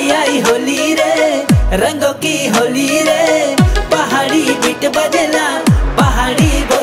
आई आई होली रे, रंगों की होली रे, पहाड़ी बीट बजेला, पहाड़ी